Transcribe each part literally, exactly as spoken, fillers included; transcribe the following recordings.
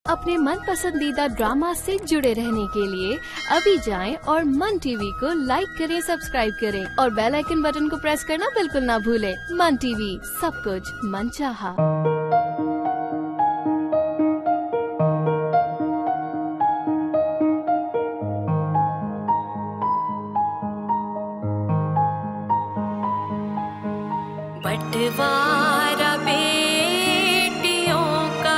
अपने मन पसंदीदा ड्रामा से जुड़े रहने के लिए अभी जाएं और मन टीवी को लाइक करें, सब्सक्राइब करें और बेल आइकन बटन को प्रेस करना बिल्कुल ना भूलें। मन टीवी, सब कुछ मनचाहा। बंटवारा बेटियों का,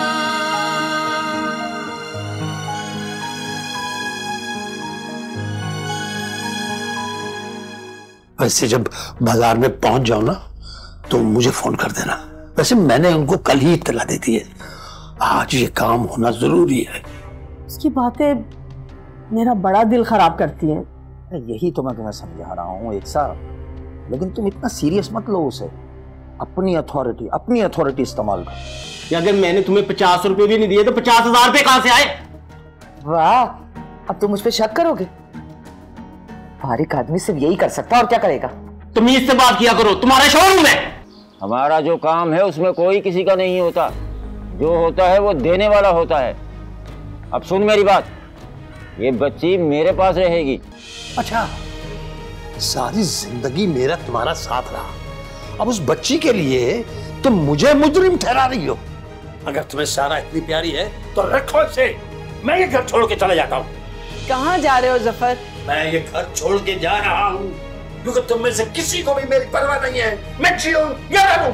वैसे जब बाजार में पहुंच जाओ ना तो मुझे फोन कर देना। वैसे मैंने उनको कल ही इत्तला दे दी है, आज ये काम होना जरूरी है। इसकी बातें मेरा बड़ा दिल खराब करती हैं। यही तो मैं तुम्हें समझा रहा हूँ एक साथ, लेकिन तुम इतना सीरियस मत लो उसे। अपनी अथॉरिटी अपनी अथॉरिटी इस्तेमाल कर। अगर मैंने तुम्हें पचास रुपए भी नहीं दिए तो पचास हजार रुपए कहां से आए? वाह, अब तुम मुझ पे शक करोगे? फारिक आदमी सिर्फ यही कर सकता है, और क्या करेगा? तुम इससे बात किया करो, तुम्हारा शोरूम है। हमारा जो काम है उसमें कोई किसी का नहीं होता, जो होता है वो देने वाला होता है। अब सुन मेरी बात, ये बच्ची मेरे पास रहेगी। अच्छा, सारी जिंदगी मेरा तुम्हारा साथ रहा, अब उस बच्ची के लिए तुम मुझे मुजरिम ठहरा रही हो। अगर तुम्हें सारा इतनी प्यारी है तो रखो इसे, मैं ये घर छोड़ के चला जाता हूँ। कहाँ जा रहे हो जफर? मैं ये घर छोड़ के जा रहा हूँ क्योंकि तुम में से किसी को भी मेरी परवाह नहीं है। मैं जीऊं या रहूं।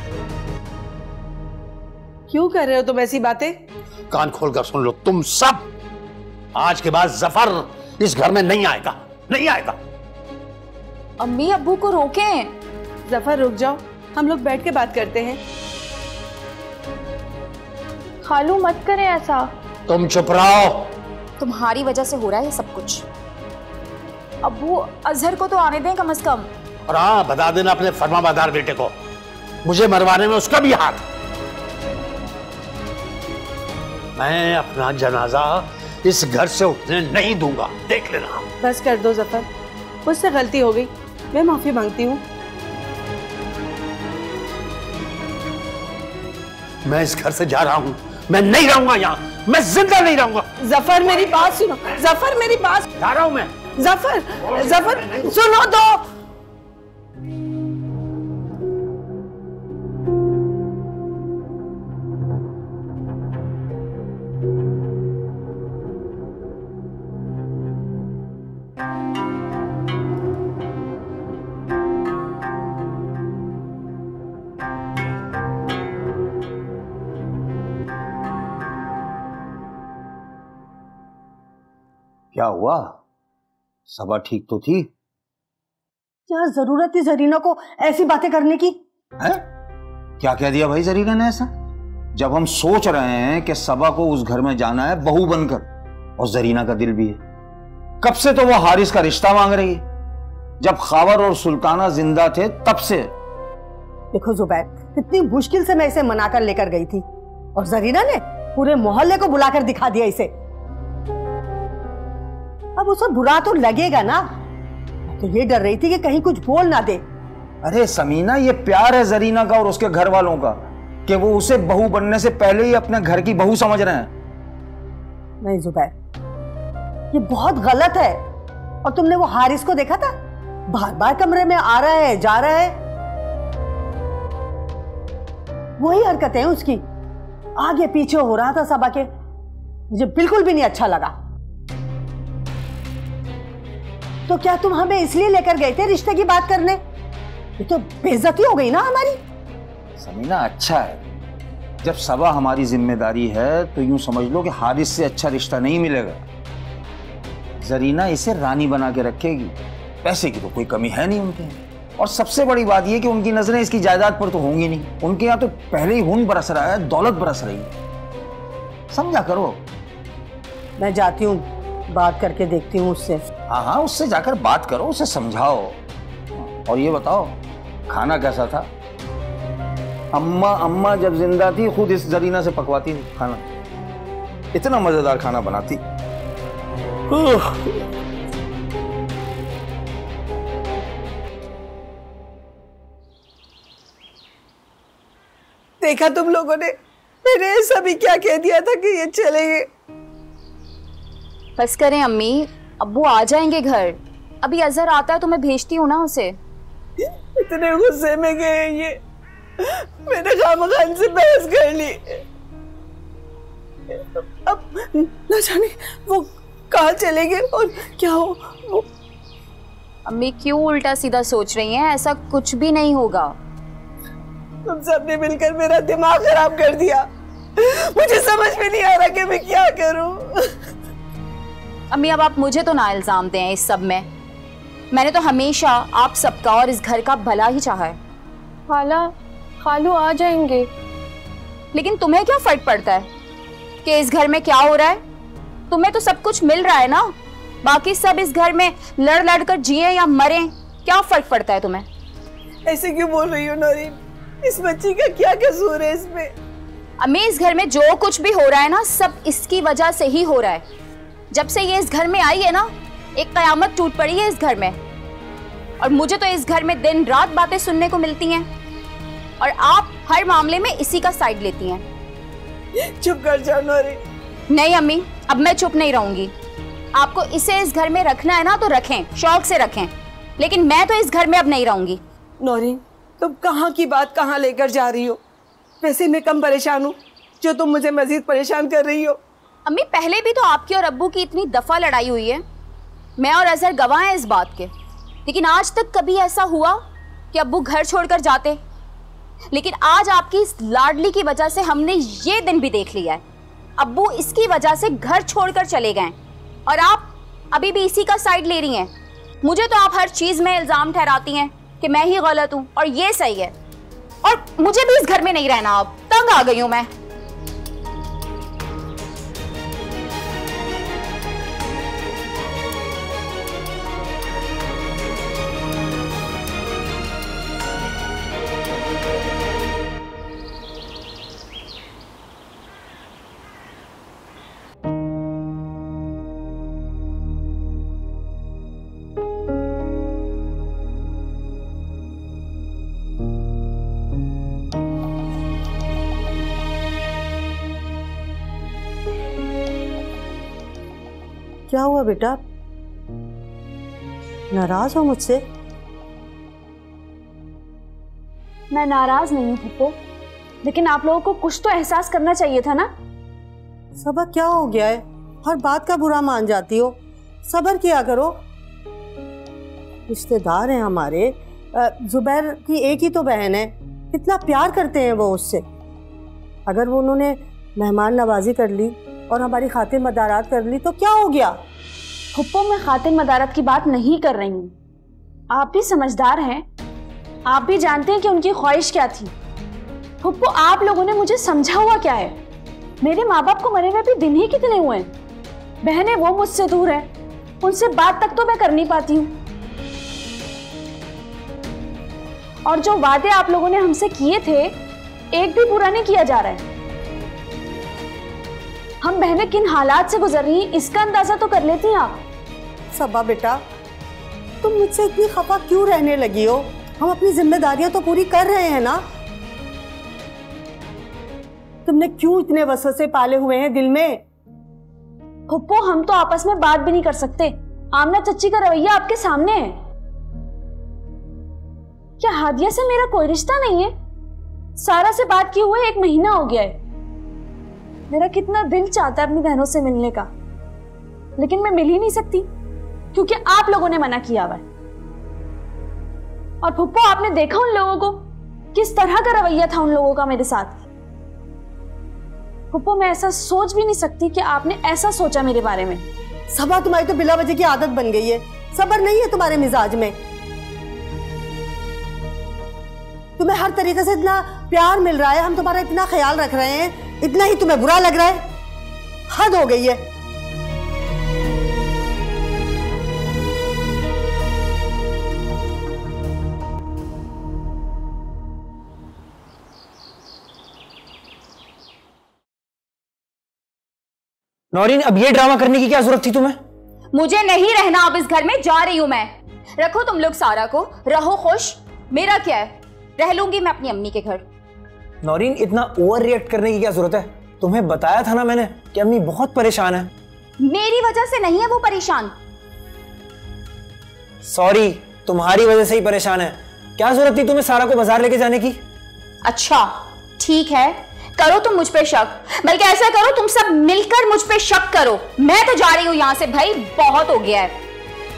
क्यों कर रहे हो तुम ऐसी बातें? कान खोलकर सुन लो तुम सब, आज के बाद जफर इस घर में नहीं आएगा, नहीं आएगा। अम्मी अब्बू को रोकें। जफर रुक जाओ, हम लोग बैठ के बात करते हैं। खालू मत करें ऐसा। तुम चुप रहो। तुम्हारी वजह से हो रहा है ये सब कुछ। अब्बू अजहर को तो आने दें कम से कम। और हाँ, बता देना अपने फर्माबरदार बेटे को, मुझे मरवाने में उसका भी हाथ। मैं अपना जनाजा इस घर से उठने नहीं दूंगा, देख लेना। बस कर दो जफर, मुझसे गलती हो गई, मैं माफी मांगती हूँ। मैं इस घर से जा रहा हूँ, मैं नहीं रहूंगा यहाँ, मैं जिंदा नहीं रहूंगा। जफर मेरी बात सुनो, जफर मेरी बात। जा रहा हूँ मैं। जफर, जफर सुनो तो। क्या हुआ? सबा ठीक तो थी? क्या जरूरत थी जरीना को ऐसी बातें करने की? है? क्या कह दिया भाई जरीना ने ऐसा? जब हम सोच रहे हैं कि सबा को उस घर में जाना है बहू बनकर, और जरीना का दिल भी है, कब से तो वो हारिस का रिश्ता मांग रही है। जब खावर और सुल्ताना जिंदा थे तब से। देखो जुबैर, कितनी मुश्किल से मैं इसे मनाकर लेकर गई थी, और जरीना ने पूरे मोहल्ले को बुलाकर दिखा दिया इसे। अब उसे बुरा तो लगेगा ना, तो ये डर रही थी कि कहीं कुछ बोल ना दे। अरे समीना, ये प्यार है जरीना का और उसके घर वालों का कि वो उसे बहू बनने से पहले ही अपने घर की बहू समझ रहे हैं। नहीं जुबैर, ये बहुत गलत है। और तुमने वो हारिस को देखा था, बार बार कमरे में आ रहा है जा रहा है, वही हरकतें हैं उसकी, आगे पीछे हो रहा था सबा के। मुझे बिल्कुल भी नहीं अच्छा लगा। तो क्या तुम हमें इसलिए लेकर गए थे रिश्ते की बात करने? ये तो बेइज्जती हो गई ना हमारी। समीना, अच्छा है, जब सबा हमारी जिम्मेदारी है तो यूं समझ लो कि हारिस से अच्छा रिश्ता नहीं मिलेगा। जरीना इसे रानी बना के रखेगी, पैसे की तो कोई कमी है नहीं उनके यहाँ। और सबसे बड़ी बात यह कि उनकी नजरें इसकी जायदाद पर तो होंगी नहीं, उनके यहाँ तो पहले ही हुन बरस रहा है, दौलत बरस रही है। समझा करो। मैं जाती हूँ, बात करके देखती हूँ उससे। हाँ हाँ, उससे जाकर बात करो, उसे समझाओ। और ये बताओ, खाना कैसा था? अम्मा अम्मा जब जिंदा थी खुद इस जरीना से पकवाती थी खाना, इतना मजेदार खाना बनाती। देखा तुम लोगों ने, मैंने सभी क्या कह दिया था कि ये चले गए। बस करें अम्मी, अब्बू आ जाएंगे घर। अभी अजहर आता है तो मैं भेजती हूँ ना उसे। इतने गुस्से में गए ये, मैंने खामखा इनसे बहस कर ली। अब न जाने वो कहाँ चले गए और क्या हो। वो... अम्मी क्यों उल्टा सीधा सोच रही हैं? ऐसा कुछ भी नहीं होगा। तुम सबने मिलकर मेरा दिमाग खराब कर दिया। मुझे समझ में नहीं आ रहा कि मैं क्या करूं। अम्मी अब आप मुझे तो ना इल्जाम दें इस सब में। मैंने तो हमेशा आप सबका और इस घर का भला ही चाहा है। खाला, खालू आ जाएंगे। लेकिन तुम्हें क्या फर्क पड़ता है कि इस घर में क्या हो रहा है? तुम्हें तो सब कुछ मिल रहा है ना। बाकी सब इस घर में लड़ लड़ कर जिए या मरे, क्या फर्क पड़ता है तुम्हें? ऐसे क्यों बोल रही हो नौरीन? इस बच्ची का क्या कसूर है इसमें? अम्मी इस घर में जो कुछ भी हो रहा है ना, सब इसकी वजह से ही हो रहा है। जब से ये इस घर में आई है ना, एक कयामत टूट पड़ी है इस घर में। और मुझे तो इस घर में दिन रात बातें सुनने को मिलती हैं और आप हर मामले में इसी का साइड लेती हैं। चुप कर जाओ नौरीन। नहीं अम्मी, अब मैं चुप नहीं रहूंगी। आपको इसे इस घर में रखना है ना तो रखें, शौक से रखें, लेकिन मैं तो इस घर में अब नहीं रहूंगी। नौरीन, तुम कहाँ की बात कहाँ लेकर जा रही हो? वैसे मैं कम परेशान हूँ जो तुम मुझे मजीद परेशान कर रही हो। अम्मी पहले भी तो आपकी और अब्बू की इतनी दफा लड़ाई हुई है, मैं और अजहर गवाह हैं इस बात के। लेकिन आज तक कभी ऐसा हुआ कि अब्बू घर छोड़कर जाते? लेकिन आज आपकी इस लाडली की वजह से हमने ये दिन भी देख लिया है। अब्बू इसकी वजह से घर छोड़कर चले गए और आप अभी भी इसी का साइड ले रही हैं। मुझे तो आप हर चीज में इल्जाम ठहराती हैं कि मैं ही गलत हूं और ये सही है, और मुझे भी इस घर में नहीं रहना। अब तंग आ गई हूं मैं। क्या हुआ बेटा? नाराज हो मुझसे? मैं नाराज नहीं हूँ पप्पू, लेकिन आप लोगों को कुछ तो एहसास करना चाहिए था ना। सबर क्या हो गया है? हर बात का बुरा मान जाती हो। सबर किया करो। रिश्तेदार हैं हमारे। जुबैर की एक ही तो बहन है, कितना प्यार करते हैं वो उससे। अगर वो उन्होंने मेहमान नवाजी कर ली और हमारी खातिर मदारात कर ली तो क्या हो गया? पप्पू मैं खातिर मदारत की बात नहीं कर रही हूँ। आप भी समझदार हैं, आप भी जानते हैं कि उनकी ख्वाहिश क्या थी। पप्पू आप लोगों ने मुझे समझा हुआ क्या है? मेरे माँ बाप को मरे हुए भी दिन ही कितने हुए हैं। बहनें वो मुझसे दूर हैं, उनसे बात तक तो मैं कर नहीं पाती हूँ। और जो वादे आप लोगों ने हमसे किए थे, एक भी पूरा नहीं किया जा रहा है। हम बहनें किन हालात से गुजर रही हैं इसका अंदाजा तो कर लेती हैं आप। सबा बेटा, तुम मुझसे इतनी खफा क्यों रहने लगी हो? हम अपनी जिम्मेदारियां तो पूरी कर रहे हैं ना। तुमने क्यों इतने वसवसे पाले हुए हैं दिल में? पप्पू हम तो आपस में बात भी नहीं कर सकते। आमना चच्ची का रवैया आपके सामने है। क्या हादिया से मेरा कोई रिश्ता नहीं है? सारा से बात किए हुए एक महीना हो गया है। मेरा कितना दिल चाहता है अपनी बहनों से मिलने का, लेकिन मैं मिल ही नहीं सकती क्योंकि आप लोगों ने मना किया हुआ है। और फुप्पो आपने देखा उन लोगों को, किस तरह का रवैया था उन लोगों का मेरे साथ। फुप्पो मैं ऐसा सोच भी नहीं सकती कि आपने ऐसा सोचा मेरे बारे में। सबा तुम्हारी तो बिला वजह की आदत बन गई है। सबर नहीं है तुम्हारे मिजाज में। तुम्हें हर तरीके से इतना प्यार मिल रहा है, हम तुम्हारा इतना ख्याल रख रहे हैं, इतना ही तुम्हें बुरा लग रहा है? हद हो गई है। नौरीन अब ये ड्रामा करने की क्या जरूरत थी तुम्हें? मुझे नहीं रहना अब इस घर में, जा रही हूं मैं। रखो तुम लोग सारा को, रहो खुश। मेरा क्या है, रह लूंगी मैं अपनी अम्मी के घर। नौरीन, इतना ओवर रिएक्ट करने की क्या जरूरत है? तुम्हें बताया था ना मैंने कि अम्मी बहुत परेशान है। मेरी वजह से नहीं है वो परेशान। सॉरी, तुम्हारी वजह से ही परेशान है। क्या जरूरत थी तुम्हें सारा को बाजार लेके जाने की? अच्छा ठीक है, करो तुम मुझ पे शक, बल्कि ऐसा करो तुम सब मिलकर मुझ पे शक करो। मैं तो जा रही हूं यहां से भाई, बहुत हो गया है।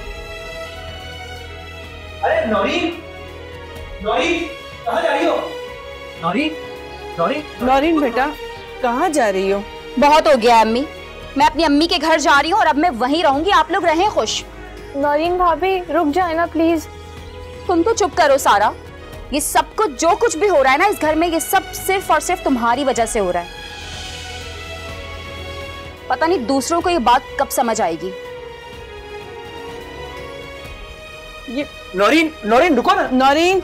अरे नौरीन, नौरीन कहाँ जा रही हो? नौरीन, नौरीन, नौरीन बेटा कहाँ जा रही हो? बहुत हो गया है अम्मी, मैं अपनी अम्मी के घर जा रही हूँ और अब मैं वहीं रहूंगी। आप लोग रहें खुश। नौरीन भाभी रुक जाए ना प्लीज। तुम तो चुप करो सारा। ये सब कुछ जो कुछ भी हो रहा है ना इस घर में, ये सब सिर्फ और सिर्फ तुम्हारी वजह से हो रहा है। पता नहीं दूसरों को ये बात कब समझ आएगी। ये नौरीन, नौरीन रुको ना। नौरीन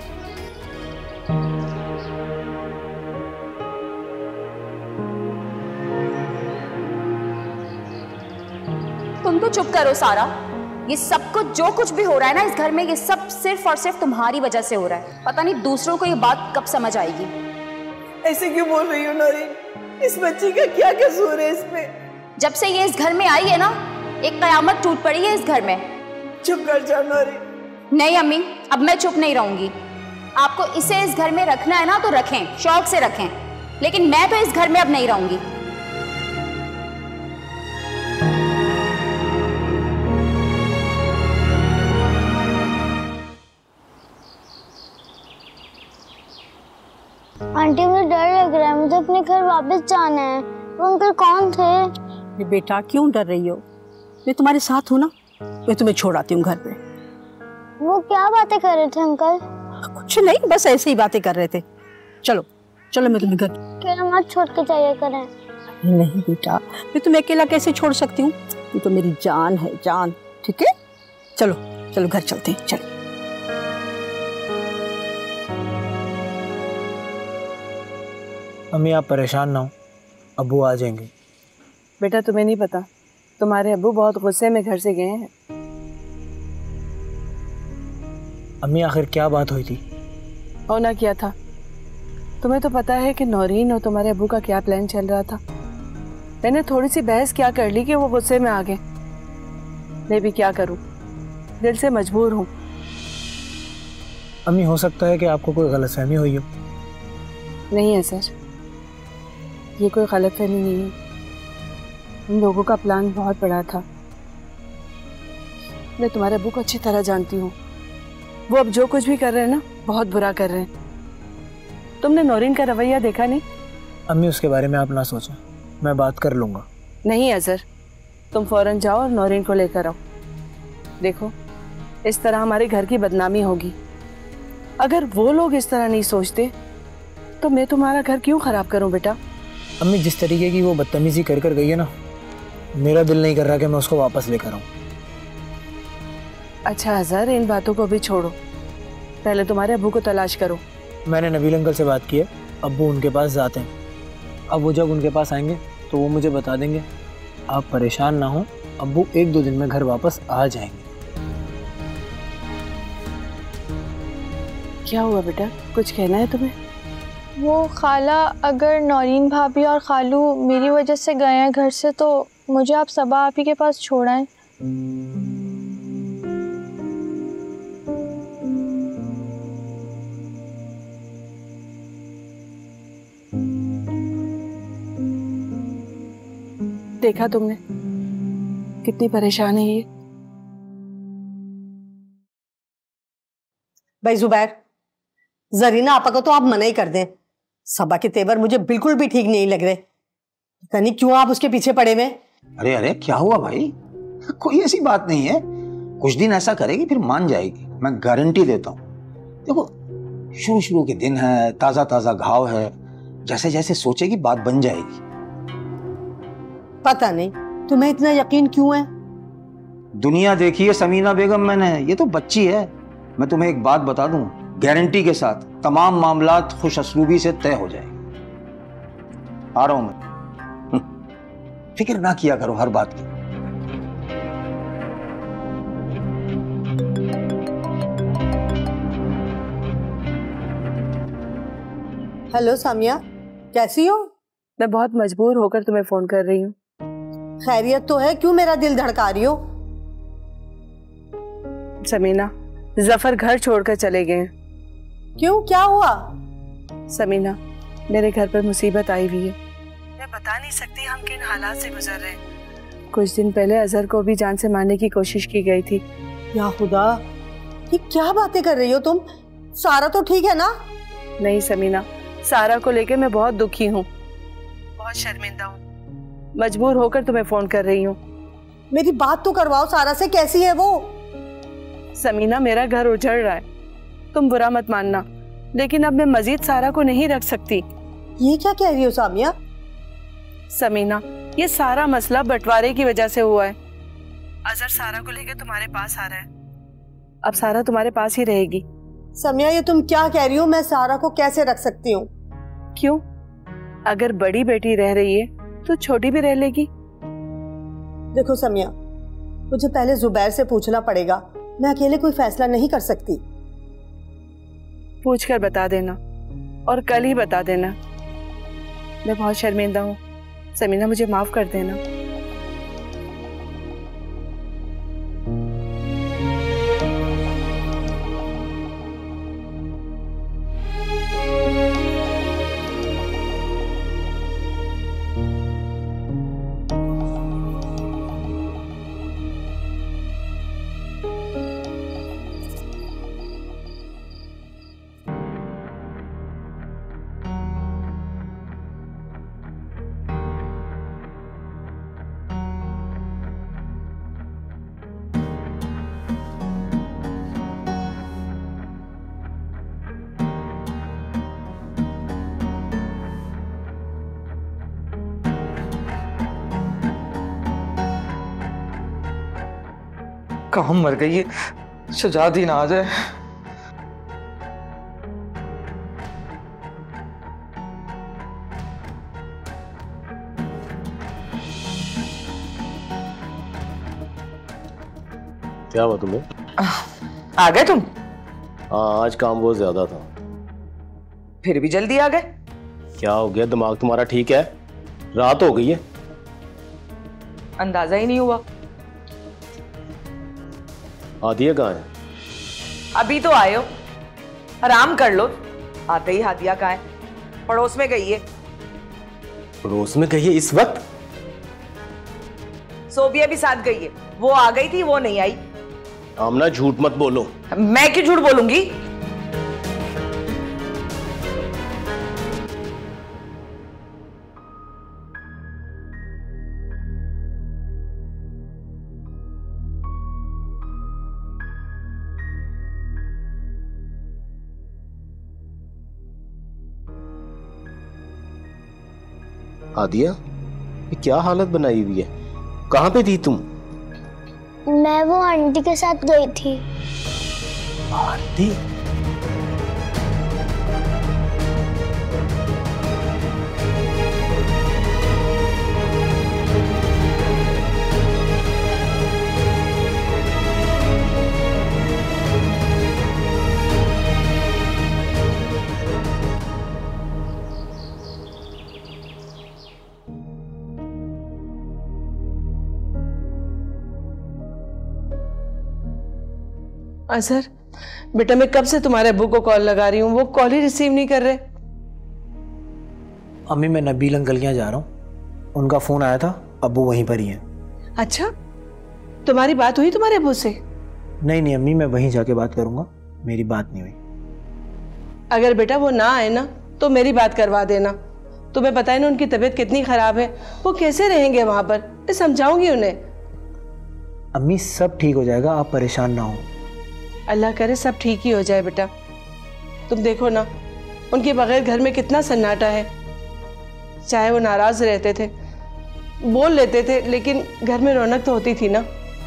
तुम तो चुप करो सारा। ये सब कुछ जो कुछ भी हो रहा है ना इस घर में, ये सब सिर्फ और सिर्फ तुम्हारी वजह से हो रहा है। पता नहीं दूसरों को ये बात कब समझ आएगी। ऐसे क्यों बोल रही हो नौरीन? इस बच्ची का क्या कसूर है इसमें? जब से ये इस घर में आई है ना, एक कयामत टूट पड़ी है इस घर में। चुप कर जाओ नौरीन। नहीं अम्मी, अब मैं चुप नहीं रहूंगी। आपको इसे इस घर में रखना है ना तो रखें, शौक से रखें, लेकिन मैं तो इस घर में अब नहीं रहूंगी। आंटी मुझे डर लग रहा है, मुझे अपने घर वापस जाना है। वो अंकल कौन थे? ये बेटा क्यों डर रही हो? मैं तुम्हारे साथ हूँ ना, मैं तुम्हें छोड़ आती हूँ घर पे। वो क्या बातें कर रहे थे अंकल? कुछ नहीं, बस ऐसे ही बातें कर रहे थे। चलो चलो मैं तुम्हें घर। अकेला मत छोड़ के जाइए करें। नहीं बेटा, मैं तुम्हें अकेला कैसे छोड़ सकती हूँ? तू तो मेरी जान है, जान। ठीक है, चलो चलो घर चलते हैं, चलो। अम्मी आप परेशान ना हो, अब्बू आ जाएंगे। बेटा तुम्हें नहीं पता, तुम्हारे अब्बू बहुत गुस्से में घर से गए हैं। अम्मी आखिर क्या बात हुई थी? होना क्या था, तुम्हें तो पता है कि नौरीन और तुम्हारे अब्बू का क्या प्लान चल रहा था। मैंने थोड़ी सी बहस क्या कर ली कि वो गुस्से में आ गए। मैं भी क्या करूं, दिल से मजबूर हूं। अम्मी हो सकता है कि आपको कोई गलतफहमी हुई हो। नहीं है सर, ये कोई गलतफहमी नहीं है। इन लोगों का प्लान बहुत बड़ा था। मैं तुम्हारे अब्बू को अच्छी तरह जानती हूँ। वो अब जो कुछ भी कर रहे हैं ना, बहुत बुरा कर रहे हैं। तुमने नौरीन का रवैया देखा नहीं? अम्मी उसके बारे में आप ना सोचें, मैं बात कर लूँगा। नहीं अजहर, तुम फौरन जाओ और नौरीन को लेकर आओ। देखो इस तरह हमारे घर की बदनामी होगी। अगर वो लोग इस तरह नहीं सोचते तो मैं तुम्हारा घर क्यों खराब करूं बेटा? अम्मी जिस तरीके की वो बदतमीजी कर कर गई है ना, मेरा दिल नहीं कर रहा कि मैं उसको वापस लेकर आऊं। अच्छा अजहर, इन बातों को भी छोड़ो, पहले तुम्हारे अब्बू को तलाश करो। मैंने नबील अंकल से बात की है, अब्बू उनके पास जाते हैं। अब वो जब उनके पास आएंगे तो वो मुझे बता देंगे। आप परेशान ना हो, अब्बू एक दो दिन में घर वापस आ जाएंगे। क्या हुआ बेटा, कुछ कहना है तुम्हें? वो खाला, अगर नौरीन भाभी और खालू मेरी वजह से गए हैं घर से तो मुझे आप सबा आप ही के पास छोड़ाएं। देखा तुमने कितनी परेशान है ये। भाई जुबैर, जरीना आपा को तो आप मना ही कर दें। सबा के तेवर मुझे बिल्कुल भी ठीक नहीं लग रहे। पता नहीं क्यों आप उसके पीछे पड़े हुए। अरे अरे क्या हुआ भाई? कोई ऐसी बात नहीं है, कुछ दिन ऐसा करेगी फिर मान जाएगी, मैं गारंटी देता हूँ। देखो शुरू शुरू के दिन है, ताजा ताजा घाव है, जैसे जैसे सोचेगी बात बन जाएगी। पता नहीं तुम्हें इतना यकीन क्यों है? दुनिया देखी है समीना बेगम मैंने, ये तो बच्ची है। मैं तुम्हें एक बात बता दूं, गारंटी के साथ तमाम मामलात खुश असलूबी से तय हो जाएंगे। आ रहा हूं मैं, फिक्र ना किया करो हर बात की। हेलो सामिया, कैसी हो? मैं बहुत मजबूर होकर तुम्हें फोन कर रही हूँ। खैरियत तो है? क्यों मेरा दिल धड़का रही हो? समीना, जफर घर छोड़कर चले गए हैं। क्यों, क्या हुआ? समीना, मेरे घर पर मुसीबत आई हुई है। मैं बता नहीं सकती हम किन हालात से गुजर रहे हैं। कुछ दिन पहले अजहर को भी जान से मारने की कोशिश की गई थी। या खुदा, ये क्या बातें कर रही हो तुम? सारा तो ठीक है ना? नहीं समीना, सारा को लेकर मैं बहुत दुखी हूँ, बहुत शर्मिंदा हूँ। मजबूर होकर तुम्हें फोन कर रही हूँ। मेरी बात तो करवाओ सारा से, कैसी है वो? समीना, मेरा घर उजड़ रहा है, तुम बुरा मत मानना, लेकिन अब मैं मजीद सारा को नहीं रख सकती। ये क्या कह रही हो सामिया? समीना, ये सारा मसला बंटवारे की वजह से हुआ है। अजहर सारा को लेकर तुम्हारे पास आ रहा है, अब सारा तुम्हारे पास ही रहेगी। सामिया, ये तुम क्या कह रही हो? मैं सारा को कैसे रख सकती हूँ? क्यों? अगर बड़ी बेटी रह रही है तो छोटी भी रह लेगी। देखो सामिया, मुझे पहले जुबैर से पूछना पड़ेगा, मैं अकेले कोई फैसला नहीं कर सकती। पूछकर बता देना, और कल ही बता देना। मैं बहुत शर्मिंदा हूँ समीना, मुझे माफ कर देना। कहाँ मर गई है, शजाद ही ना आ जाए। क्या हुआ तुम्हें? आ गए तुम? हाँ, आज काम बहुत ज्यादा था। फिर भी जल्दी आ गए? क्या हो गया, दिमाग तुम्हारा ठीक है? रात हो गई है। अंदाजा ही नहीं हुआ। हादिया कहाँ है? अभी तो आए हो, आराम कर लो। आते ही हादिया कहाँ है? पड़ोस में गई है। पड़ोस में गई है इस वक्त? सोबिया भी साथ गई है, वो आ गई थी, वो नहीं आई। आमना, झूठ मत बोलो। मैं क्यों झूठ बोलूंगी? हादिया, ये क्या हालत बनाई हुई है? कहाँ पे थी तुम? मैं वो आंटी के साथ गई थी। आंटी? अजहर, बेटा मैं कब से तुम्हारे अब्बू को कॉल लगा रही हूँ, वो कॉल ही रिसीव नहीं कर रहे। अम्मी, मैं नबील अंकल के यहाँ जा रहा हूँ, उनका फोन आया था, अब्बू वहीं पर ही हैं। अच्छा, तुम्हारी बात हुई तुम्हारे अब्बू से? नहीं नहीं अम्मी, मैं वहीं जाके बात करूंगा, मेरी बात नहीं हुई। अगर बेटा वो ना आए ना तो मेरी बात करवा देना। तुम्हें पता है ना उनकी तबीयत कितनी खराब है, वो कैसे रहेंगे वहां पर? मैं समझाऊंगी उन्हें। अम्मी, सब ठीक हो जाएगा, आप परेशान ना हो। अल्लाह करे सब ठीक ही हो जाए बेटा। तुम देखो ना, उनके बगैर घर में कितना सन्नाटा है। चाहे वो नाराज रहते थे, बोल लेते थे, लेकिन घर में रौनक तो होती थी ना।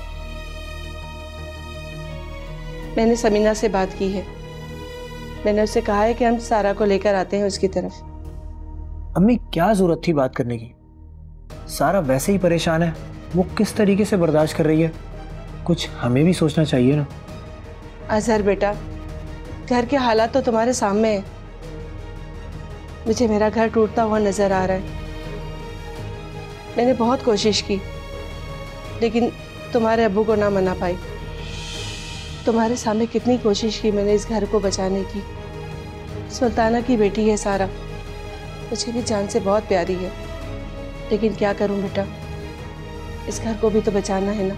मैंने समीना से बात की है, मैंने उससे कहा है कि हम सारा को लेकर आते हैं उसकी तरफ। अम्मी, क्या जरूरत थी बात करने की? सारा वैसे ही परेशान है, वो किस तरीके से बर्दाश्त कर रही है, कुछ हमें भी सोचना चाहिए ना। अजहर बेटा, घर के हालात तो तुम्हारे सामने हैं। मुझे मेरा घर टूटता हुआ नजर आ रहा है। मैंने बहुत कोशिश की लेकिन तुम्हारे अब्बू को ना मना पाई। तुम्हारे सामने कितनी कोशिश की मैंने इस घर को बचाने की। सुल्ताना की बेटी है सारा, मुझे भी जान से बहुत प्यारी है, लेकिन क्या करूं बेटा, इस घर को भी तो बचाना है ना।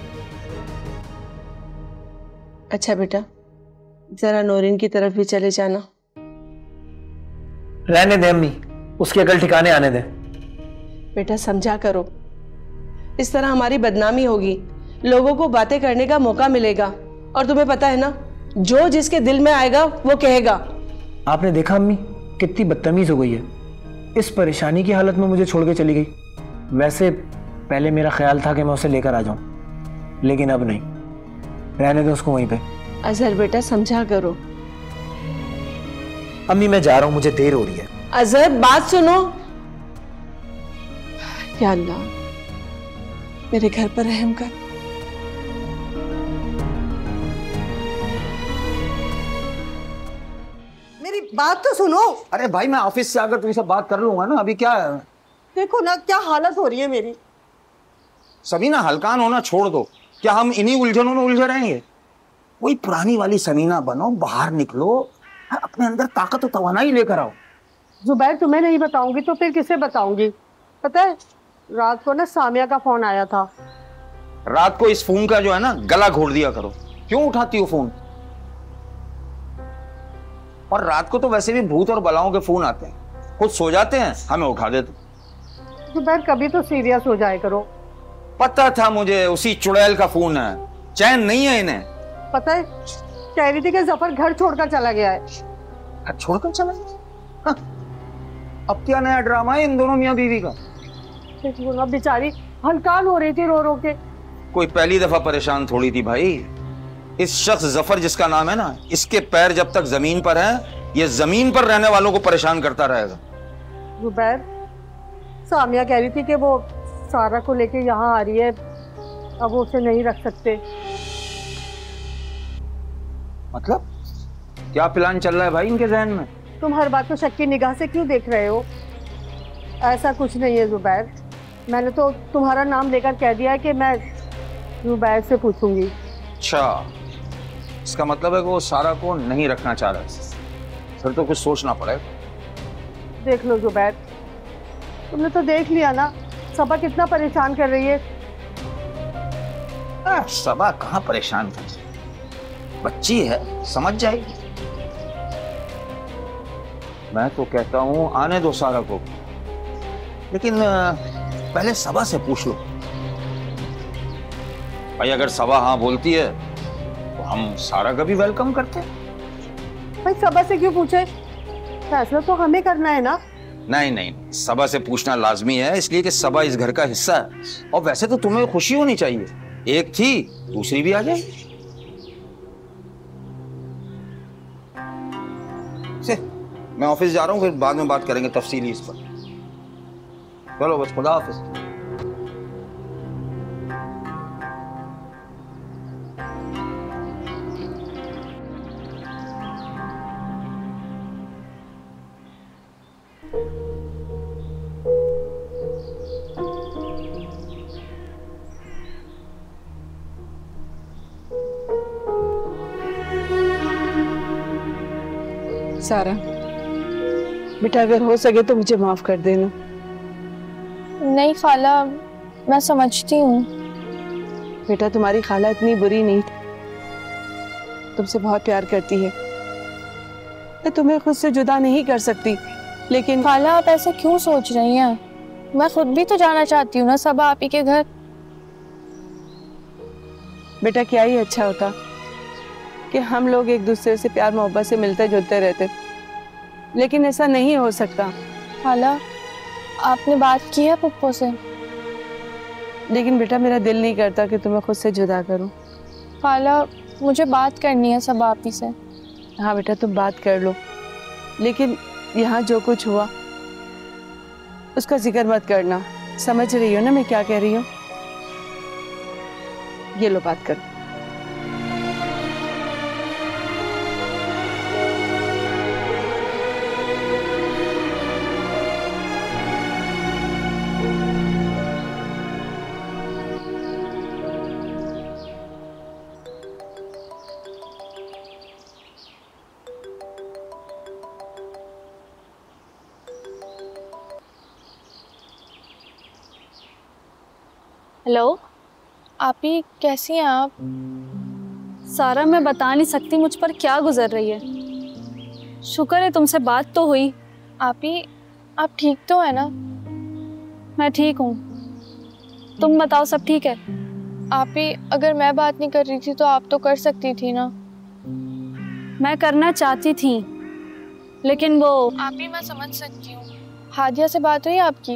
अच्छा बेटा, जरा नौरीन की तरफ भी चले जाना। रहने दे अम्मी, उसकी अकल ठिकाने आने दे। बेटा समझा करो, इस तरह हमारी बदनामी होगी, लोगों को बातें करने का मौका मिलेगा, और तुम्हें पता है ना, जो जिसके दिल में आएगा वो कहेगा। आपने देखा अम्मी कितनी बदतमीज हो गई है, इस परेशानी की हालत में मुझे छोड़ के चली गई। वैसे पहले मेरा ख्याल था कि मैं उसे लेकर आ जाऊं, लेकिन अब नहीं, रहने दो उसको वहीं पे। अजहर बेटा समझा करो। अम्मी मैं जा रहा हूं, मुझे देर हो रही है। अजहर बात सुनो। या अल्लाह, मेरे घर पर रहम कर। मेरी बात तो सुनो। अरे भाई मैं ऑफिस से आकर तुमसे बात कर लूंगा ना, अभी क्या है? देखो ना क्या हालत हो रही है मेरी। समीना हलकान होना छोड़ दो, क्या हम इन्हीं उलझनों में उलझे रहेंगे? वही पुरानी वाली समीना बनो, बाहर निकलो, अपने अंदर ताकत और तवानाई लेकर आओ। जुबैर तुम्हें नहीं बताऊंगी तो फिर किसे बताऊंगी? पता है रात को ना सामिया का फोन आया था। रात को इस फोन का जो है ना गला घोट दिया करो। क्यों उठाती हो फोन? और रात को तो वैसे भी भूत और बलाओं के फोन आते हैं, खुद सो जाते हैं, हमें उठा देते। जुबैर कभी तो सीरियस हो जाए करो। पता था मुझे उसी चुड़ैल का फोन है, चैन नहीं है इन्हें। पता है कह रही थी कि जफर घर छोड़कर चला गया है। घर छोड़कर चला गया? हाँ। अब क्या नया ड्रामा है इन दोनों मियां बीवी का? अब बेचारी हलकान हो रही थी रो रो के। कोई पहली दफा परेशान थोड़ी थी भाई। इस शख्स जफर जिसका नाम है ना, इसके पैर जब तक जमीन पर हैं, ये जमीन पर रहने वालों को परेशान करता रहेगा। जुबैर सामिया कह रही थी कि वो सारा को लेके यहाँ आ रही है, अब वो उसे नहीं रख सकते। मतलब क्या प्लान चल रहा है भाई इनके जहन में? तुम हर बात को शक की निगाह से क्यों देख रहे हो? ऐसा कुछ नहीं है जुबैर, मैंने तो तुम्हारा नाम लेकर कह दिया है कि मैं जुबैर से पूछूंगी। अच्छा, इसका मतलब है कि वो सारा को नहीं रखना चाह रहा, फिर तो कुछ सोचना पड़ेगा। देख लो जुबैर, तुमने तो देख लिया ना सबा कितना परेशान कर रही है। आ, सबा कहाँ परेशान कर रही है? बच्ची है, समझ जाएगी। मैं तो कहता हूं आने दो सारा को, लेकिन पहले सबा से पूछ लो भाई। अगर सबा हाँ बोलती है तो हम सारा का भी वेलकम करते हैं। भाई सबा से क्यों पूछे? फैसला तो हमें करना है ना। नहीं नहीं, सबा से पूछना लाजमी है, इसलिए कि सबा इस घर का हिस्सा है। और वैसे तो तुम्हें खुशी होनी चाहिए, एक थी दूसरी भी आ जाएगी। मैं ऑफिस जा रहा हूँ, फिर बाद में बात करेंगे तफसीली इस पर। चलो बस, खुदा हाफिज। सारा बेटा, अगर हो सके तो मुझे माफ कर देना। नहीं खाला, मैं समझती हूँ। बेटा तुम्हारी खाला इतनी बुरी नहीं थी, तुमसे बहुत प्यार करती है, मैं तुम्हें खुद से जुदा नहीं कर सकती। लेकिन खाला आप ऐसे क्यों सोच रही हैं? मैं खुद भी तो जाना चाहती हूँ ना सबा आपी के घर। बेटा क्या ही अच्छा होता कि हम लोग एक दूसरे से प्यार मोहब्बत से मिलते जुलते रहते, लेकिन ऐसा नहीं हो सकता। खाला आपने बात की है पप्पो से? लेकिन बेटा मेरा दिल नहीं करता कि तुम्हें खुद से जुदा करूं। खाला मुझे बात करनी है सबा आपी से। हाँ बेटा तुम बात कर लो, लेकिन यहाँ जो कुछ हुआ उसका जिक्र मत करना। समझ रही हो ना मैं क्या कह रही हूँ? ये लो बात करो। हेलो आपी, कैसी हैं आप? सारा, मैं बता नहीं सकती मुझ पर क्या गुजर रही है। शुक्र है तुमसे बात तो हुई। आपी, आप ठीक तो है ना? मैं ठीक हूँ, तुम बताओ सब ठीक है? आपी, अगर मैं बात नहीं कर रही थी तो आप तो कर सकती थी ना। मैं करना चाहती थी लेकिन वो आपी, मैं समझ सकती हूँ। हादिया से बात हुई आपकी?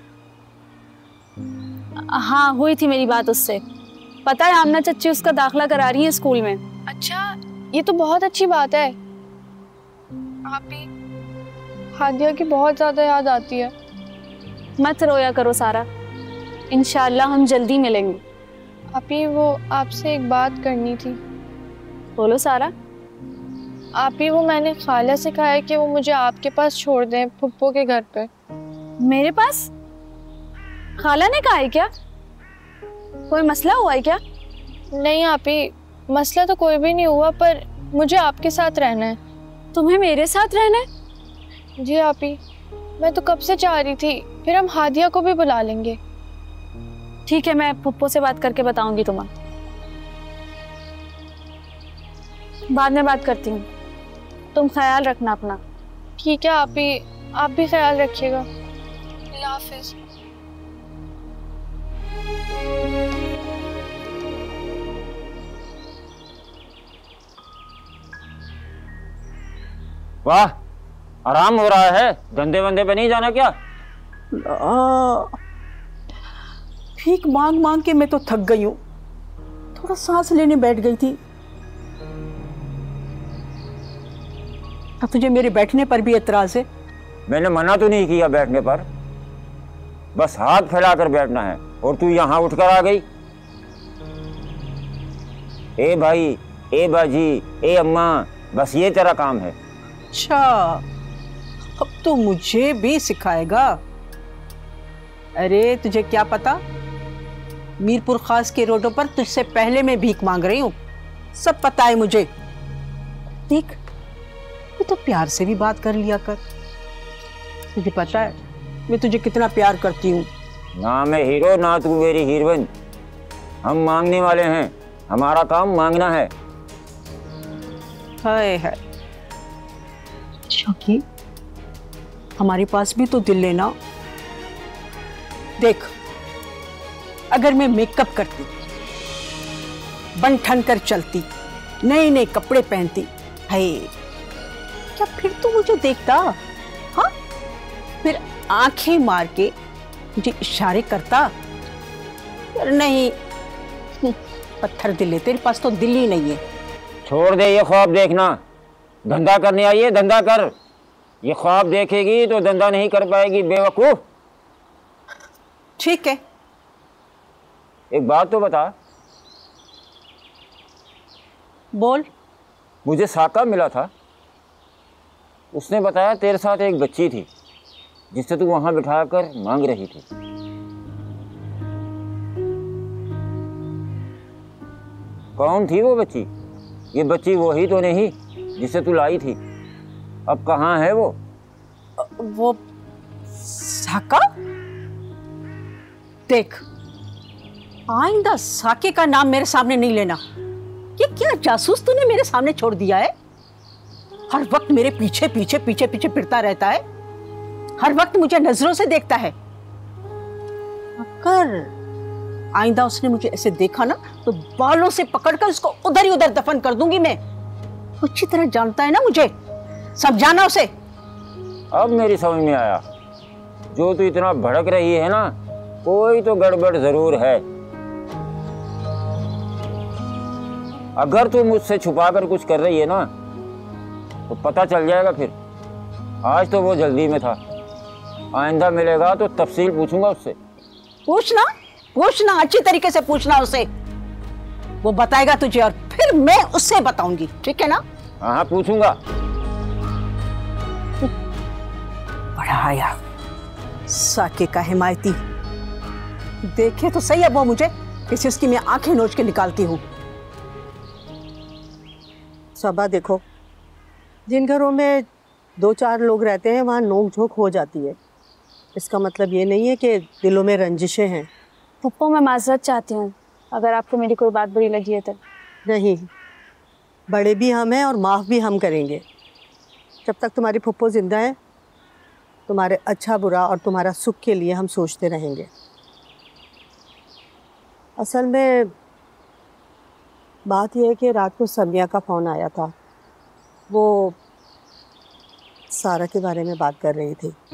हाँ हुई थी मेरी बात उससे। पता है आमना चच्ची उसका दाखिला करा रही है स्कूल में। अच्छा, ये तो बहुत अच्छी बात है। आपी, हादिया की बहुत ज्यादा याद आती है। मत रोया करो सारा, इंशाल्लाह हम जल्दी मिलेंगे। आपी, वो आपसे एक बात करनी थी। बोलो सारा। आपी, वो मैंने खाला से कहा है कि वो मुझे आपके पास छोड़ दें, फुप्पो के घर पे। मेरे पास? खाला ने कहा है क्या? कोई मसला हुआ है क्या? नहीं आपी, मसला तो कोई भी नहीं हुआ, पर मुझे आपके साथ रहना है। तुम्हें मेरे साथ रहना है? जी आपी, मैं तो कब से चाह रही थी। फिर हम हादिया को भी बुला लेंगे। ठीक है, मैं फुप्पो से बात करके बताऊंगी तुम्हें। बाद में बात करती हूँ, तुम ख्याल रखना अपना। ठीक है आपी, आप भी ख्याल रखिएगा। अल्लाह हाफिज। वाह, आराम हो रहा है, धंधे वंदे पे नहीं जाना क्या? भीख मांग मांग के मैं तो थक गई हूँ, थोड़ा सांस लेने बैठ गई थी। अब तुझे मेरे बैठने पर भी एतराज है? मैंने मना तो नहीं किया बैठने पर, बस हाथ फैलाकर बैठना है, और तू यहाँ उठकर आ गई। ए भाई, ए बाजी, ए अम्मा, बस ये तेरा काम है। अच्छा, अब तो मुझे भी सिखाएगा? अरे तुझे क्या पता, मीरपुर खास के रोडों पर तुझसे पहले मैं भीख मांग रही हूँ, सब पता है मुझे। देख, तू तो प्यार से भी बात कर लिया कर। तुझे पता है मैं तुझे कितना प्यार करती हूँ। ना मैं हीरो, ना तू मेरी हीरोइन। हम मांगने वाले हैं, हमारा काम मांगना है। हाय हाय शौकी, हमारे पास भी तो दिल लेना। देख, अगर मैं मेकअप करती, बन ठन कर चलती, नए नए कपड़े पहनती, हाय, क्या फिर तू मुझे देखता? हाँ, फिर आंखें मार के मुझे इशारे करता? नहीं, पत्थर दिल है तेरे पास, तो दिल ही नहीं है। छोड़ दे ये ख्वाब देखना, धंधा करने आई है, धंधा कर। ये ख्वाब देखेगी तो धंधा नहीं कर पाएगी, बेवकूफ। ठीक है, एक बात तो बता। बोल। मुझे साका मिला था, उसने बताया तेरे साथ एक बच्ची थी जिससे तू वहां बिठाकर मांग रही थी। कौन थी वो बच्ची? ये बच्ची वही तो नहीं जिसे तू लाई थी? अब कहाँ है वो? वो साका? देख, आइंदा साके का नाम मेरे सामने नहीं लेना। ये क्या जासूस तूने मेरे सामने छोड़ दिया है? हर वक्त मेरे पीछे पीछे पीछे पीछे फिरता रहता है, हर वक्त मुझे नजरों से देखता है। अगर आइंदा उसने मुझे ऐसे देखा ना, तो बालों से पकड़कर उसको उधर ही उधर दफन कर दूंगी मैं। अच्छी तरह जानता है ना मुझे, समझाना उसे। अब मेरी समझ में आया, जो तू इतना भड़क रही है ना, कोई तो गड़बड़ जरूर है। अगर तू मुझसे छुपाकर कुछ कर रही है ना, तो पता चल जाएगा फिर। आज तो वो जल्दी में था, आइंदा मिलेगा तो तफसील पूछूंगा उससे। पूछना पूछना अच्छी तरीके से पूछना उसे, वो बताएगा तुझे और फिर मैं उससे बताऊंगी, ठीक है ना? हाँ पूछूंगा। बड़ा आया साके का हिमायती, देखे तो सही है वो मुझे, किसी उसकी मैं आंखें नोच के निकालती हूँ। सबा देखो, जिन घरों में दो चार लोग रहते हैं वहाँ नोक झोंक हो जाती है। इसका मतलब ये नहीं है कि दिलों में रंजिशें हैं। पप्पू मैं माजरत चाहती हूँ अगर आपको मेरी कोई बात बुरी लगी है तो। नहीं, बड़े भी हम हैं और माफ़ भी हम करेंगे। जब तक तुम्हारी फुप्पो जिंदा है तुम्हारे अच्छा बुरा और तुम्हारा सुख के लिए हम सोचते रहेंगे। असल में बात यह है कि रात को समिया का फ़ोन आया था, वो सारा के बारे में बात कर रही थी।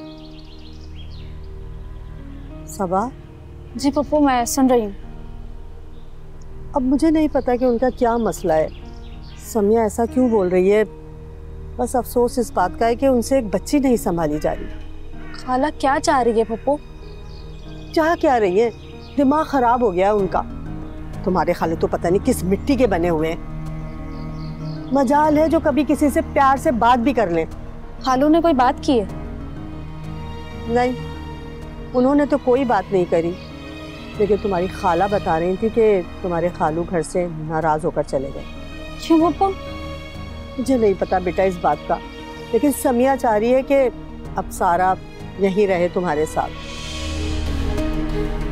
सबा? जी पप्पू मैं सुन रही हूँ। अब मुझे नहीं पता कि उनका क्या मसला है, समिया ऐसा क्यों बोल रही है। बस अफसोस इस बात का है कि उनसे एक बच्ची नहीं संभाली जा रही। खाला क्या चाह रही है पप्पू? चाह क्या रही है, दिमाग खराब हो गया उनका। तुम्हारे खाले तो पता नहीं किस मिट्टी के बने हुए हैं। मजाल है जो कभी किसी से प्यार से बात भी कर ले। खालू ने कोई बात की है? नहीं, उन्होंने तो कोई बात नहीं करी, लेकिन तुम्हारी खाला बता रही थी कि तुम्हारे खालू घर से नाराज होकर चले गए। क्यों पप्पू? मुझे नहीं पता बेटा इस बात का, लेकिन समिया चाह रही है कि अब सारा यहीं रहे तुम्हारे साथ।